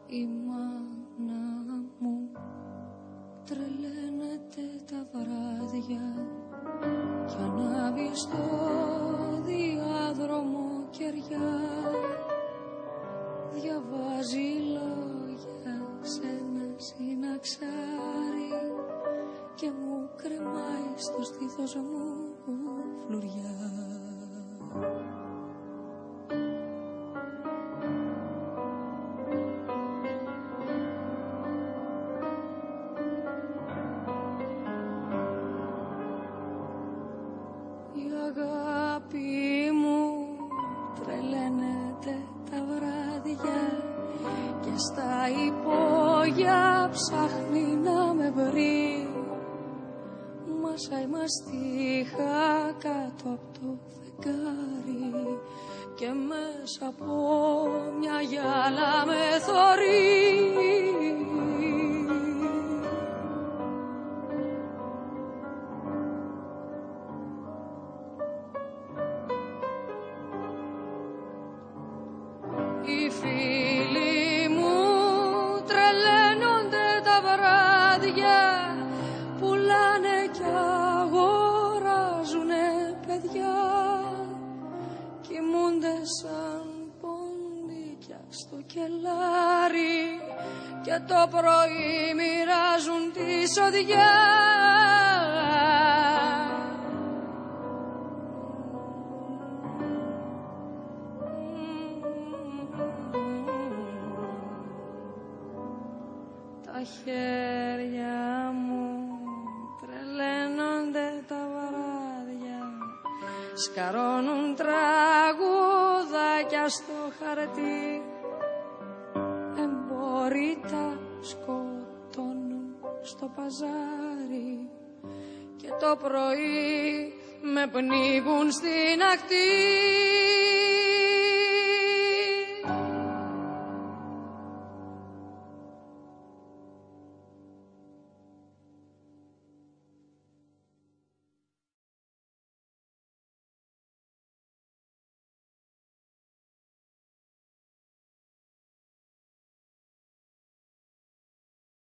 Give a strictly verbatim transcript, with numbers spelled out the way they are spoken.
Η μάνα μου τρελαίνεται τα βράδια κι ανάβει στο διάδρομο κεριά. Διαβάζει λόγια σε ένα συναξάρι και μου κρεμάει στο στήθος μου φλουριά. Η αγάπη μου τρελαίνεται τα βράδια και στα υπόγεια ψάχνει να με βρει. Μασάει μαστίχα κάτω από το φεγγάρι και μέσα από μια γυάλα με θωρεί. Οι φίλοι μου τρελαίνονται τα βράδια, πουλάνε κι αγοράζουνε παιδιά, κοιμούνται σαν ποντίκια στο κελάρι και το πρωί μοιράζουν τη σοδιά. Τα χέρια μου τρελαίνονται τα βράδια, σκαρώνουν τραγουδάκια στο χαρτί. Εμπόροι τα σκοτώνουν στο παζάρι και το πρωί με πνίγουν στην ακτή.